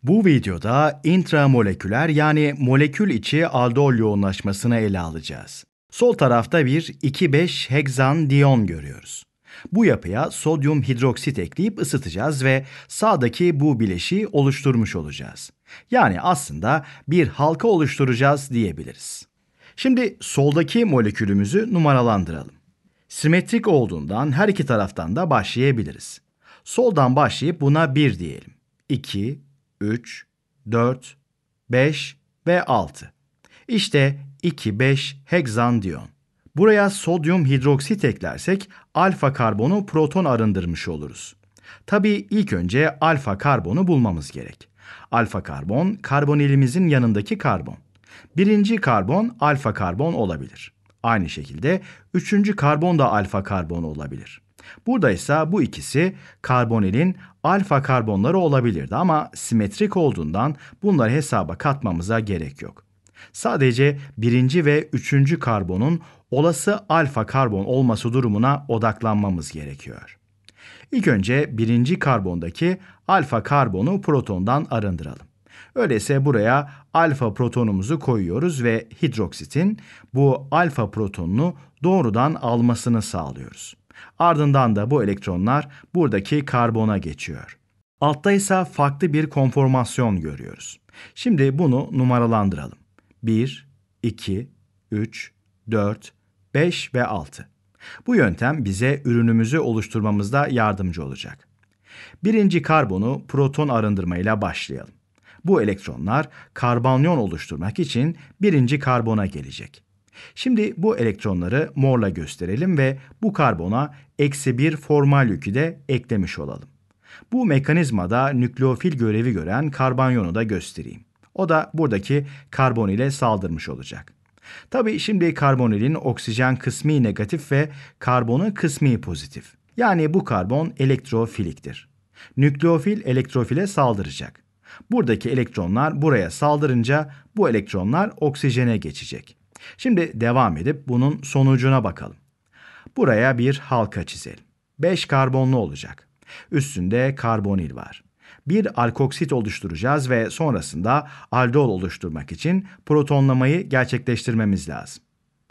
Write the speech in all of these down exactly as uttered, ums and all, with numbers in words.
Bu videoda intramoleküler yani molekül içi aldol yoğunlaşmasını ele alacağız. Sol tarafta bir iki beş heksan diyon görüyoruz. Bu yapıya sodyum hidroksit ekleyip ısıtacağız ve sağdaki bu bileşiği oluşturmuş olacağız. Yani aslında bir halka oluşturacağız diyebiliriz. Şimdi soldaki molekülümüzü numaralandıralım. Simetrik olduğundan her iki taraftan da başlayabiliriz. Soldan başlayıp buna bir diyelim. iki, üç, dört, beş ve altı. İşte iki beş heksan diyon. Buraya sodyum hidroksit eklersek alfa karbonu proton arındırmış oluruz. Tabii ilk önce alfa karbonu bulmamız gerek. Alfa karbon, karbonilimizin yanındaki karbon. Birinci karbon alfa karbon olabilir. Aynı şekilde üçüncü karbon da alfa karbon olabilir. Burada ise bu ikisi karbonilin alfa karbonları olabilirdi ama simetrik olduğundan bunları hesaba katmamıza gerek yok. Sadece birinci ve üçüncü karbonun olası alfa karbon olması durumuna odaklanmamız gerekiyor. İlk önce birinci karbondaki alfa karbonu protondan arındıralım. Öyleyse buraya alfa protonumuzu koyuyoruz ve hidroksitin bu alfa protonunu doğrudan almasını sağlıyoruz. Ardından da bu elektronlar buradaki karbona geçiyor. Altta ise farklı bir konformasyon görüyoruz. Şimdi bunu numaralandıralım. bir, iki, üç, dört, beş ve altı. Bu yöntem bize ürünümüzü oluşturmamızda yardımcı olacak. Birinci karbonu proton arındırmayla başlayalım. Bu elektronlar karbonyon oluşturmak için birinci karbona gelecek. Şimdi bu elektronları morla gösterelim ve bu karbona eksi bir formal yükü de eklemiş olalım. Bu mekanizmada nükleofil görevi gören karbonyonu da göstereyim. O da buradaki karbon ile saldırmış olacak. Tabii şimdi karbonilin oksijen kısmi negatif ve karbonu kısmi pozitif. Yani bu karbon elektrofiliktir. Nükleofil elektrofile saldıracak. Buradaki elektronlar buraya saldırınca bu elektronlar oksijene geçecek. Şimdi devam edip bunun sonucuna bakalım. Buraya bir halka çizelim. beş karbonlu olacak. Üstünde karbonil var. Bir alkoksit oluşturacağız ve sonrasında aldol oluşturmak için protonlamayı gerçekleştirmemiz lazım.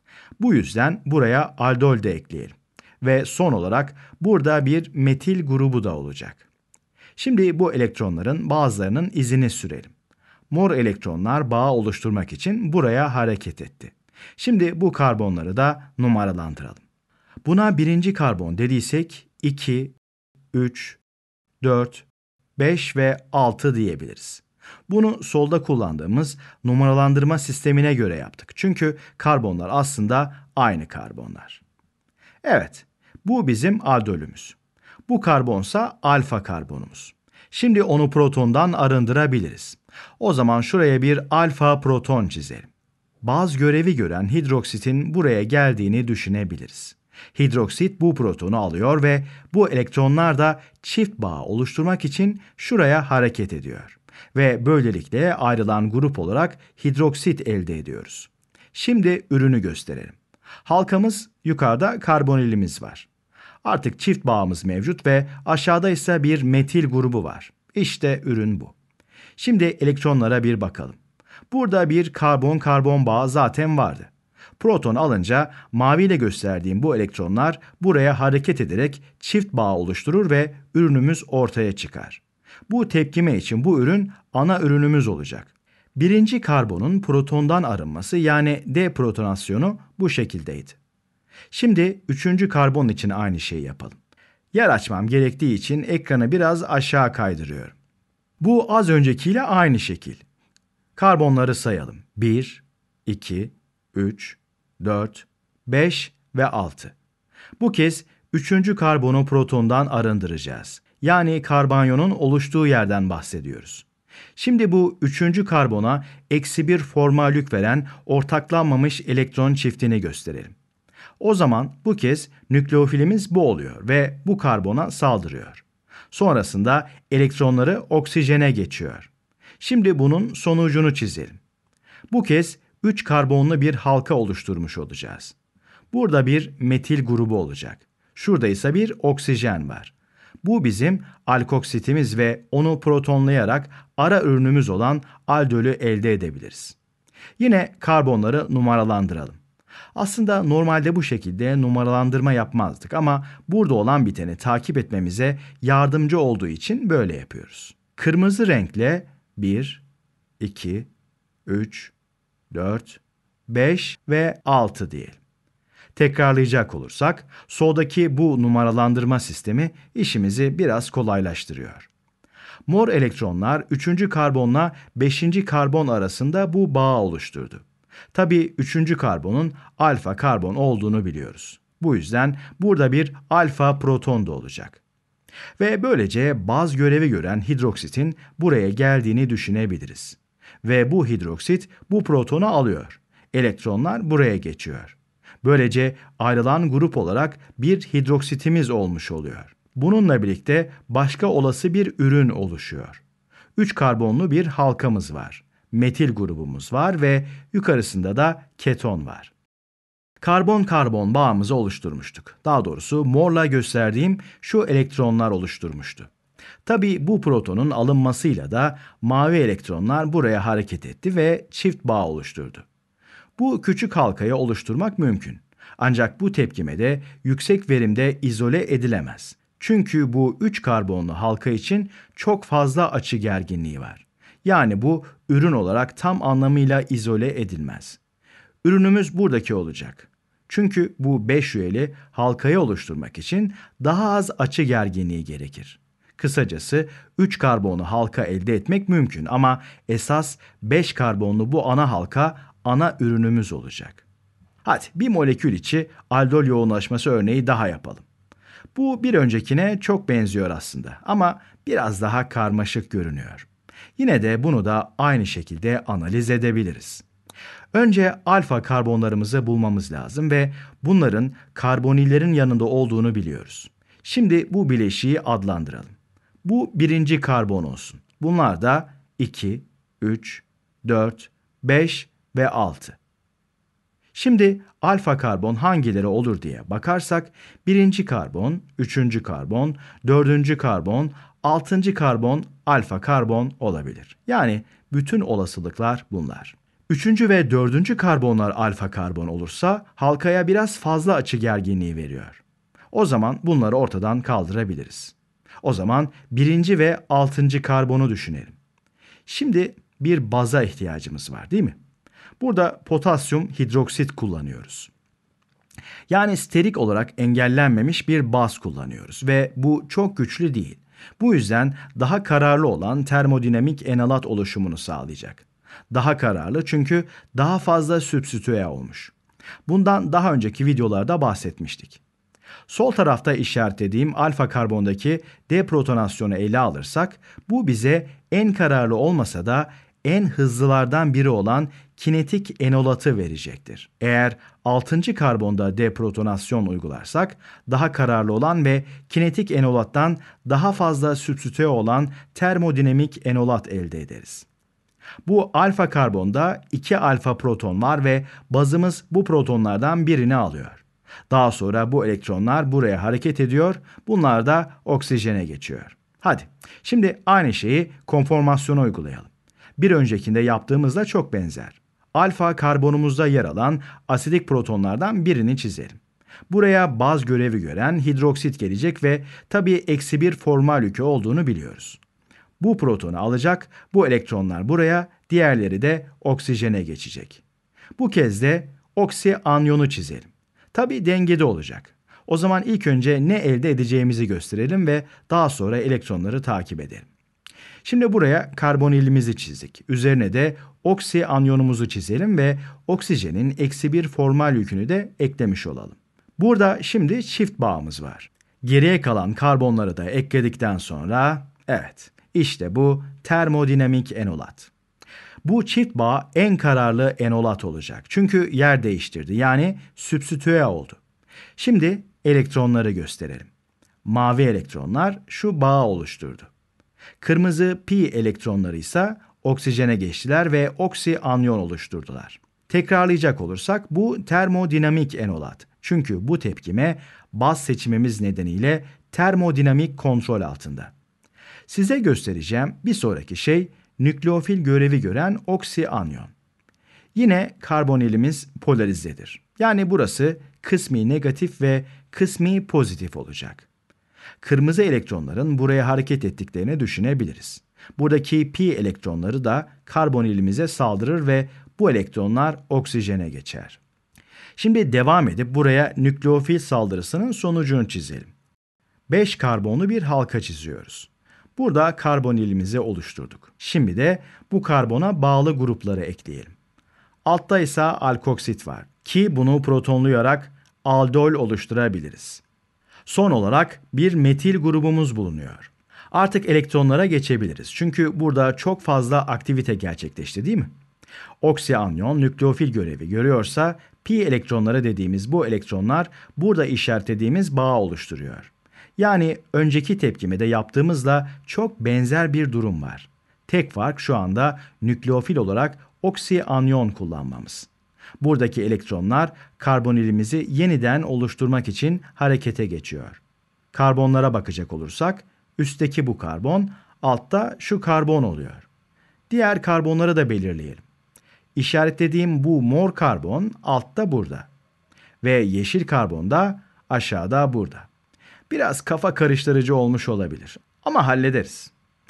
Bu yüzden buraya aldol de ekleyelim. Ve son olarak burada bir metil grubu da olacak. Şimdi bu elektronların bazılarının izini sürelim. Mor elektronlar bağ oluşturmak için buraya hareket etti. Şimdi bu karbonları da numaralandıralım. Buna birinci karbon dediysek iki, üç, dört, beş ve altı diyebiliriz. Bunu solda kullandığımız numaralandırma sistemine göre yaptık. Çünkü karbonlar aslında aynı karbonlar. Evet, bu bizim aldolümüz. Bu karbonsa alfa karbonumuz. Şimdi onu protondan arındırabiliriz. O zaman şuraya bir alfa proton çizelim. Baz görevi gören hidroksitin buraya geldiğini düşünebiliriz. Hidroksit bu protonu alıyor ve bu elektronlar da çift bağ oluşturmak için şuraya hareket ediyor. Ve böylelikle ayrılan grup olarak hidroksit elde ediyoruz. Şimdi ürünü gösterelim. Halkamız yukarıda karbonilimiz var. Artık çift bağımız mevcut ve aşağıda ise bir metil grubu var. İşte ürün bu. Şimdi elektronlara bir bakalım. Burada bir karbon-karbon bağı zaten vardı. Proton alınca maviyle gösterdiğim bu elektronlar buraya hareket ederek çift bağ oluşturur ve ürünümüz ortaya çıkar. Bu tepkime için bu ürün ana ürünümüz olacak. Birinci karbonun protondan arınması yani deprotonasyonu bu şekildeydi. Şimdi üçüncü karbon için aynı şeyi yapalım. Yer açmam gerektiği için ekranı biraz aşağı kaydırıyorum. Bu az öncekiyle aynı şekil. Karbonları sayalım. bir, iki, üç, dört, beş ve altı. Bu kez üçüncü karbonu protondan arındıracağız. Yani karbonyonun oluştuğu yerden bahsediyoruz. Şimdi bu üçüncü karbona eksi bir formal yük veren ortaklanmamış elektron çiftini gösterelim. O zaman bu kez nükleofilimiz bu oluyor ve bu karbona saldırıyor. Sonrasında elektronları oksijene geçiyor. Şimdi bunun sonucunu çizelim. Bu kez üç karbonlu bir halka oluşturmuş olacağız. Burada bir metil grubu olacak. Şurada ise bir oksijen var. Bu bizim alkoksitimiz ve onu protonlayarak ara ürünümüz olan aldolü elde edebiliriz. Yine karbonları numaralandıralım. Aslında normalde bu şekilde numaralandırma yapmazdık ama burada olan biteni takip etmemize yardımcı olduğu için böyle yapıyoruz. Kırmızı renkle bir, iki, üç, dört, beş ve altı diyelim. Tekrarlayacak olursak, soldaki bu numaralandırma sistemi işimizi biraz kolaylaştırıyor. Mor elektronlar üçüncü karbonla beşinci karbon arasında bu bağı oluşturdu. Tabii üçüncü karbonun alfa karbon olduğunu biliyoruz. Bu yüzden burada bir alfa proton da olacak. Ve böylece baz görevi gören hidroksitin buraya geldiğini düşünebiliriz. Ve bu hidroksit bu protonu alıyor. Elektronlar buraya geçiyor. Böylece ayrılan grup olarak bir hidroksitimiz olmuş oluyor. Bununla birlikte başka olası bir ürün oluşuyor. üç karbonlu bir halkamız var. Metil grubumuz var ve yukarısında da keton var. Karbon-karbon bağımızı oluşturmuştuk. Daha doğrusu morla gösterdiğim şu elektronlar oluşturmuştu. Tabii bu protonun alınmasıyla da mavi elektronlar buraya hareket etti ve çift bağ oluşturdu. Bu küçük halkayı oluşturmak mümkün. Ancak bu tepkimede yüksek verimde izole edilemez. Çünkü bu üç karbonlu halka için çok fazla açı gerginliği var. Yani bu ürün olarak tam anlamıyla izole edilmez. Ürünümüz buradaki olacak. Çünkü bu beş üyeli halkayı oluşturmak için daha az açı gerginliği gerekir. Kısacası üç karbonlu halka elde etmek mümkün ama esas beş karbonlu bu ana halka ana ürünümüz olacak. Hadi bir molekül içi aldol yoğunlaşması örneği daha yapalım. Bu bir öncekine çok benziyor aslında ama biraz daha karmaşık görünüyor. Yine de bunu da aynı şekilde analiz edebiliriz. Önce alfa karbonlarımızı bulmamız lazım ve bunların karbonillerin yanında olduğunu biliyoruz. Şimdi bu bileşiği adlandıralım. Bu birinci karbon olsun. Bunlar da iki, üç, dört, beş ve altı. Şimdi alfa karbon hangileri olur diye bakarsak birinci karbon, üçüncü karbon, dördüncü karbon, altıncı karbon alfa karbon olabilir. Yani bütün olasılıklar bunlar. Üçüncü ve dördüncü karbonlar alfa karbon olursa halkaya biraz fazla açı gerginliği veriyor. O zaman bunları ortadan kaldırabiliriz. O zaman birinci ve altıncı karbonu düşünelim. Şimdi bir baza ihtiyacımız var, değil mi? Burada potasyum hidroksit kullanıyoruz. Yani sterik olarak engellenmemiş bir baz kullanıyoruz ve bu çok güçlü değil. Bu yüzden daha kararlı olan termodinamik enalat oluşumunu sağlayacak. Daha kararlı çünkü daha fazla sübstitüe olmuş. Bundan daha önceki videolarda bahsetmiştik. Sol tarafta işaretlediğim alfa karbondaki deprotonasyonu ele alırsak bu bize en kararlı olmasa da en hızlılardan biri olan kinetik enolatı verecektir. Eğer altıncı karbonda deprotonasyon uygularsak daha kararlı olan ve kinetik enolattan daha fazla sübstitüe olan termodinamik enolat elde ederiz. Bu alfa karbonda iki alfa proton var ve bazımız bu protonlardan birini alıyor. Daha sonra bu elektronlar buraya hareket ediyor, bunlar da oksijene geçiyor. Hadi, şimdi aynı şeyi konformasyona uygulayalım. Bir öncekinde yaptığımızda çok benzer. Alfa karbonumuzda yer alan asidik protonlardan birini çizelim. Buraya baz görevi gören hidroksit gelecek ve tabii eksi bir formal yükü olduğunu biliyoruz. Bu protonu alacak, bu elektronlar buraya, diğerleri de oksijene geçecek. Bu kez de oksi anyonu çizelim. Tabii dengede olacak. O zaman ilk önce ne elde edeceğimizi gösterelim ve daha sonra elektronları takip edelim. Şimdi buraya karbonilimizi çizdik. Üzerine de oksi anyonumuzu çizelim ve oksijenin eksi bir formal yükünü de eklemiş olalım. Burada şimdi çift bağımız var. Geriye kalan karbonları da ekledikten sonra, evet, işte bu termodinamik enolat. Bu çift bağ en kararlı enolat olacak. Çünkü yer değiştirdi, yani sübstitüe oldu. Şimdi elektronları gösterelim. Mavi elektronlar şu bağı oluşturdu. Kırmızı pi elektronları ise oksijene geçtiler ve oksi anyon oluşturdular. Tekrarlayacak olursak bu termodinamik enolat. Çünkü bu tepkime baz seçimimiz nedeniyle termodinamik kontrol altında. Size göstereceğim bir sonraki şey nükleofil görevi gören oksianyon. Yine karbonilimiz polarizedir. Yani burası kısmi negatif ve kısmi pozitif olacak. Kırmızı elektronların buraya hareket ettiklerini düşünebiliriz. Buradaki pi elektronları da karbonilimize saldırır ve bu elektronlar oksijene geçer. Şimdi devam edip buraya nükleofil saldırısının sonucunu çizelim. beş karbonlu bir halka çiziyoruz. Burada karbonilimizi oluşturduk. Şimdi de bu karbona bağlı grupları ekleyelim. Altta ise alkoksit var ki bunu protonlayarak aldol oluşturabiliriz. Son olarak bir metil grubumuz bulunuyor. Artık elektronlara geçebiliriz. Çünkü burada çok fazla aktivite gerçekleşti, değil mi? Oksianyon nükleofil görevi görüyorsa pi elektronları dediğimiz bu elektronlar burada işaretlediğimiz bağı oluşturuyor. Yani önceki tepkimede yaptığımızla çok benzer bir durum var. Tek fark şu anda nükleofil olarak oksianyon kullanmamız. Buradaki elektronlar karbonilimizi yeniden oluşturmak için harekete geçiyor. Karbonlara bakacak olursak üstteki bu karbon, altta şu karbon oluyor. Diğer karbonları da belirleyelim. İşaretlediğim bu mor karbon altta burada. Ve yeşil karbon da aşağıda burada. Biraz kafa karıştırıcı olmuş olabilir ama hallederiz.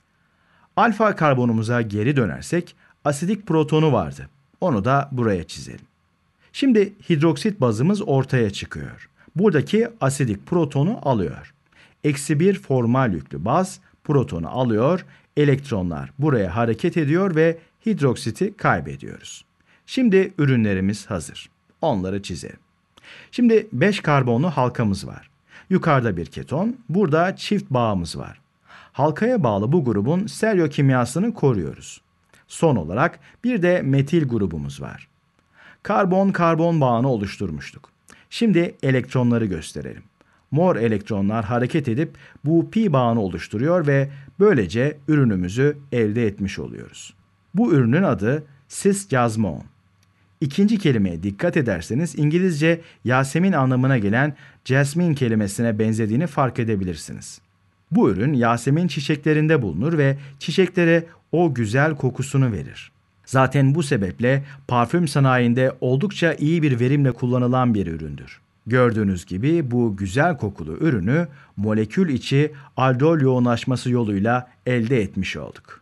Alfa karbonumuza geri dönersek asidik protonu vardı. Onu da buraya çizelim. Şimdi hidroksit bazımız ortaya çıkıyor. Buradaki asidik protonu alıyor. Eksi bir formal yüklü baz protonu alıyor, elektronlar buraya hareket ediyor ve hidroksiti kaybediyoruz. Şimdi ürünlerimiz hazır. Onları çizelim. Şimdi beş karbonlu halkamız var. Yukarıda bir keton, burada çift bağımız var. Halkaya bağlı bu grubun stereokimyasını koruyoruz. Son olarak bir de metil grubumuz var. Karbon-karbon bağını oluşturmuştuk. Şimdi elektronları gösterelim. Mor elektronlar hareket edip bu pi bağını oluşturuyor ve böylece ürünümüzü elde etmiş oluyoruz. Bu ürünün adı cis-jasmone. İkinci kelimeye dikkat ederseniz İngilizce Yasemin anlamına gelen jasmine kelimesine benzediğini fark edebilirsiniz. Bu ürün Yasemin çiçeklerinde bulunur ve çiçeklere o güzel kokusunu verir. Zaten bu sebeple parfüm sanayinde oldukça iyi bir verimle kullanılan bir üründür. Gördüğünüz gibi bu güzel kokulu ürünü molekül içi aldol yoğunlaşması yoluyla elde etmiş olduk.